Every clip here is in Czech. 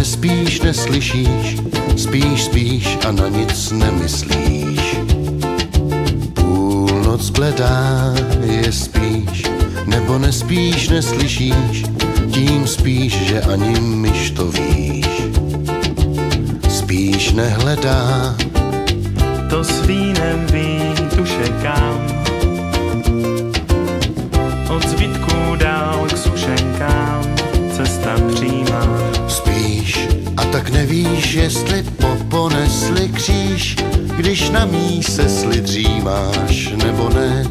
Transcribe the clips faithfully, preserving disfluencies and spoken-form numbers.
nespíš, neslyšíš, spíš, spíš a na nic nemyslíš. Půlnoc bledá je spíš, nebo nespíš, neslyšíš, tím spíš, že ani myš to víš. Spíš nehledá, to s vínem ví duše kam, od zbytků dál k sušenkám cesta přímá. Spíš a tak nevíš, jestli poponesli kříž, když na míse slidřímáš nebo ne.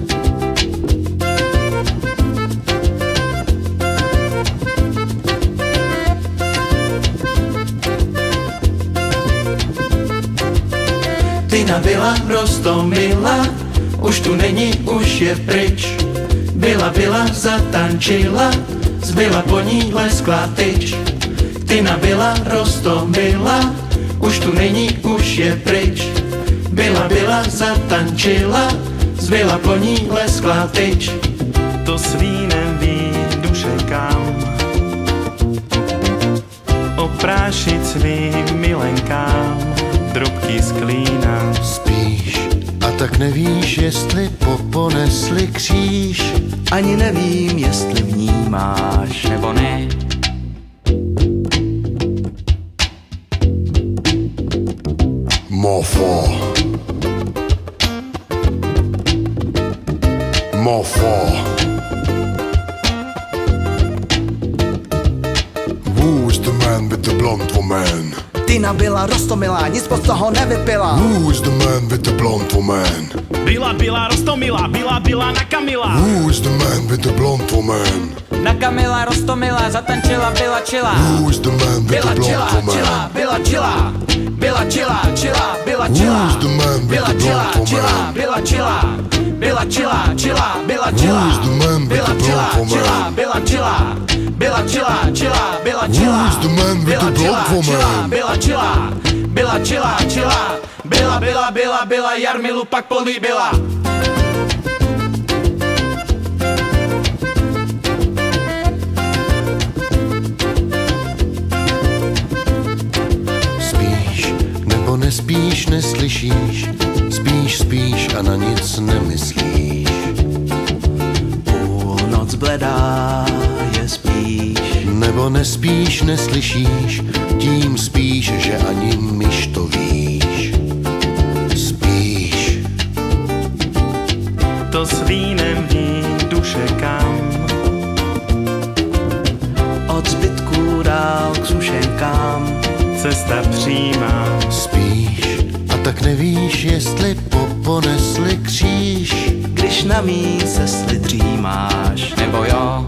Ty nabyla, roztomila, už tu není, už je pryč. Byla, byla, zatančila, zbyla po ní lesklá tyč. Ty nabyla, roztomila, už tu není, už je pryč. Byla, byla, zatančila, zbyla po ní lesklá tyč. To s vínem ví duše kam, oprášit svým milenkám drobky z klína. Spíš a tak nevíš, jestli poponesli kříž, ani nevím, jestli vnímáš nebo ne. Mofo Mofo Who's the man with the blonde woman? Ty nabyla, roztomilá, nic moc toho nevypila. Who's the man with the blonde woman? Byla, byla, roztomilá, byla, byla na Kamila. Who's the man with the blonde woman? Na Kamila, roztomilá, zatančila, byla čila. Who's the man with Byla the čila, blonde woman? čila, byla čila. Byla čila, čila, byla čila. Who's the man with Byla the čila, blonde čila, woman? byla čila. Byla čila, čila, byla čila. Who's the man with Byla the čila, blonde čila, woman? byla čila. Byla čila, čila, byla čila. Who's the man with Byla the čila, blonde čila, woman? byla čila. Byla čila, čila. Byla, byla, byla, byla, Jarmilu pak políbila. Spíš nebo nespíš, neslyšíš, spíš, spíš a na nic nemyslíš. Půlnoc bledá je spíš, Nebo nespíš, neslyšíš, tím spíš, že ani myš to víš. Spíš to s vínem ví duše kam, od zbytků dál k sušenkám cesta přímá. spíš a tak nevíš, jestli poponesli kříž, Když na míse slidřímáš nebo jo.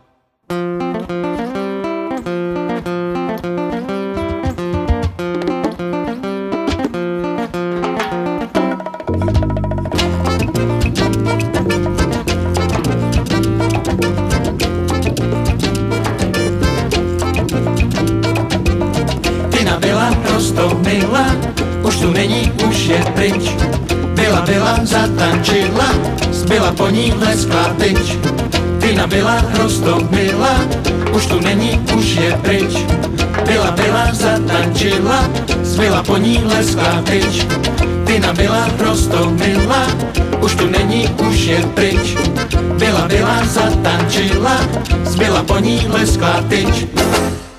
Ty nabyla, roztomila, už tu není, už je pryč. Byla, byla, zatančila, zbyla po ní lesklá tyč. Ty nabyla, roztomila, už tu není, už je pryč. Byla, byla, zatančila, zbyla po ní lesklá tyč. Ty nabyla, roztomila, už tu není, už je pryč. Byla, byla, zatančila, zbyla po ní lesklá tyč.